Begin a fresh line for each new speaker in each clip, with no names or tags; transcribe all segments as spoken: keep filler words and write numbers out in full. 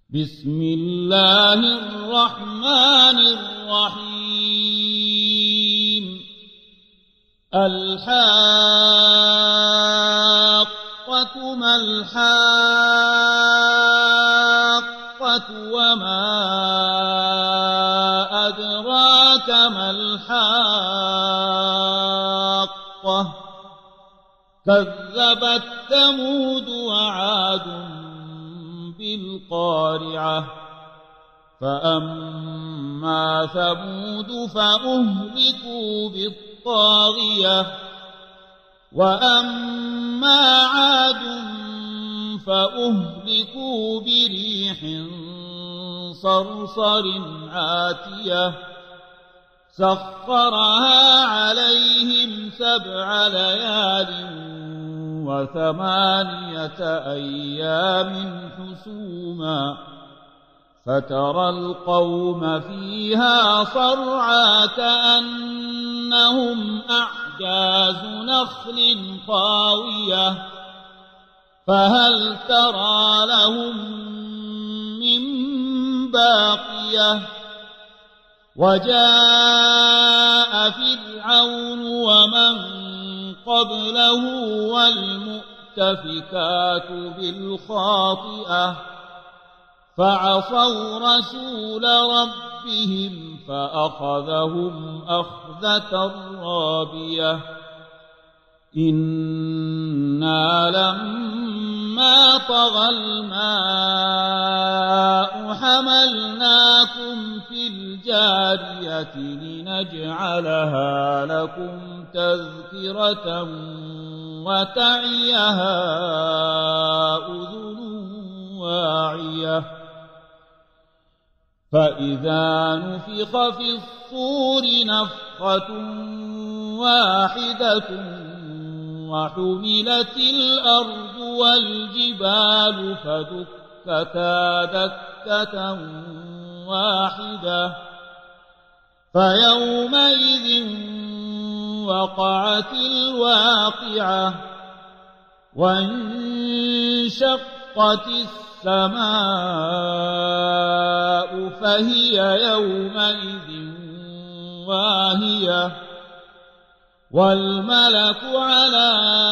بسم الله الرحمن الرحيم الحاقة ما الحاقة وما أدراك ما الحاقة كذبت ثمود وعاد بالقارعة فأما ثمود فأهلكوا بالطاغية وأما عاد فأهلكوا بريح صرصر عاتية سخرها عليهم سبع ليال وثمانية أيام حسوما فترى القوم فيها صرعى كأنهم أعجاز نخل خاوية فهل ترى لهم من باقية وجاء فرعون ومن قبله والمؤتفكات بالخاطئة فعصوا رسول ربهم فأخذهم أخذة رابية إنا لما طغى الماء حملناكم في الجارية لنجعلها لكم تذكرة وتعيها أذن واعية فإذا نفخ في الصور نفخة واحدة وحملت الأرض والجبال فدكتا دكة واحدة فيومئذ وقعت الواقعة وانشقت السماء فهي يومئذ واهية والملك على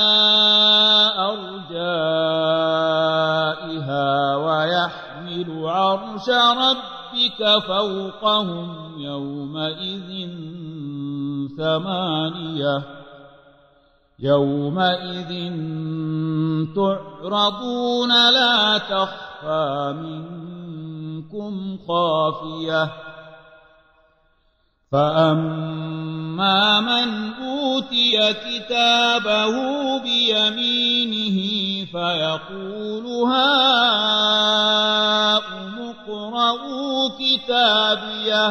أرجائها ويحمل عرش ربك فوقهم يومئذ ثمانية يومئذ تعرضون لا تخفى منكم خافية فأما من أوتي كتابه بيمينه فيقول هاؤم اقرءوا كتابيه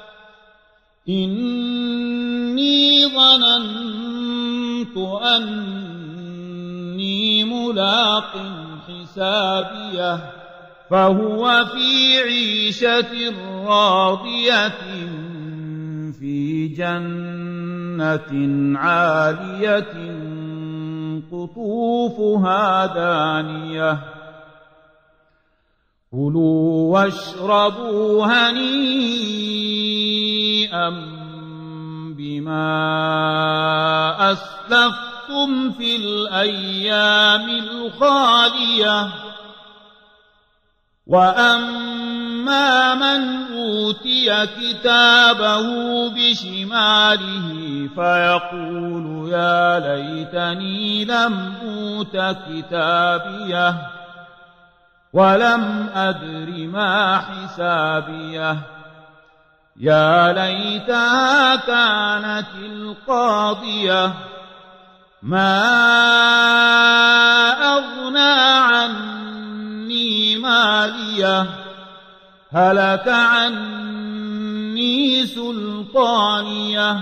إني ظننت أني ملاق حسابيه فهو في عيشة راضية في جنة عالية قطوفها دانية كلوا واشربوا هنيئا بما أسلفتم في الأيام الخالية وأما من أوتي كتابه بشماله فيقول يا ليتني لم أوت كتابيه ولم أدر ما حسابيه يا ليتها كانت القاضية ما أغنى عني ماليه هلك عني سلطانيه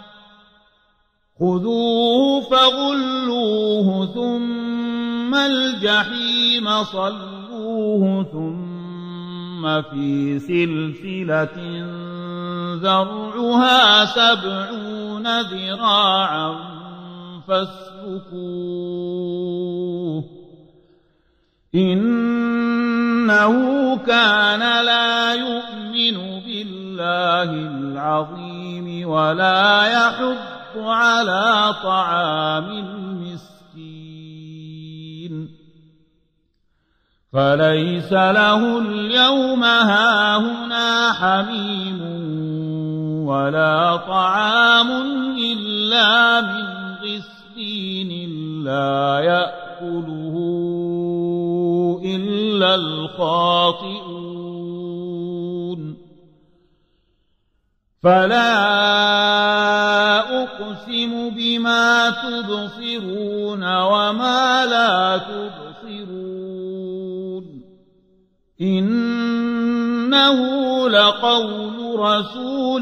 خذوه فغلوه ثم الجحيم صلوه ثم في سلسلة ذرعها سبعون ذراعا فاسلكوه إن إنه كان لا يؤمن بالله العظيم ولا يحض على طعام المسكين فليس له اليوم هاهنا حميم ولا طعام إلا من غسلين لا يأكله إلا الخاطئون فلا أقسم بما تبصرون وما لا تبصرون إنه لقول رسول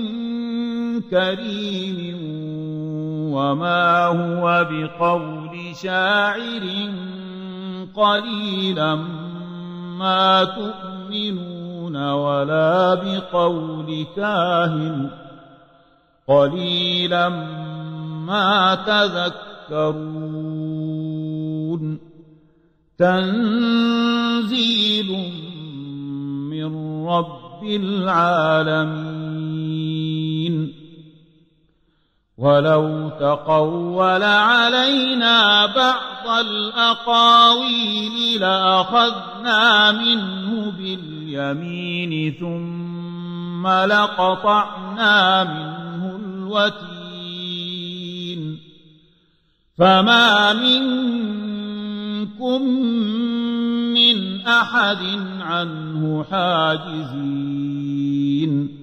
كريم وما هو بقول شاعر قليلا ما تؤمنون ولا بقول كاهن قليلا ما تذكرون تنزيل من رب العالمين ولو تقول علينا بعض الأقاويل لأخذنا منه باليمين ثم لقطعنا منه الوتين فما منكم من أحد عنه حاجزين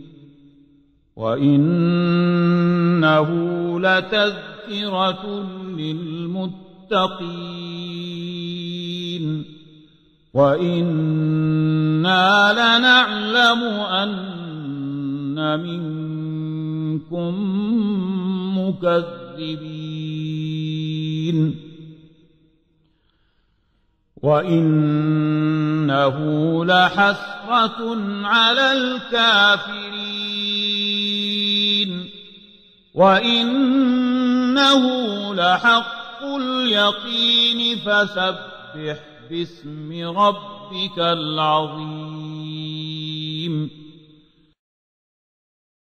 وإنه لتذكرة للمتقين وإنا لنعلم أن منكم مكذبين وإنه لحسرة على الكافرين وإنه لحق اليقين فسبح باسم ربك العظيم